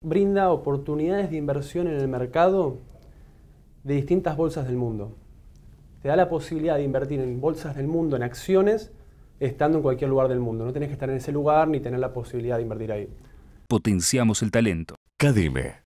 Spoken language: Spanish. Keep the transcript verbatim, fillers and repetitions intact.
Brinda oportunidades de inversión en el mercado de distintas bolsas del mundo. Te da la posibilidad de invertir en bolsas del mundo, en acciones, estando en cualquier lugar del mundo. No tenés que estar en ese lugar ni tener la posibilidad de invertir ahí. Potenciamos el talento. Cadime.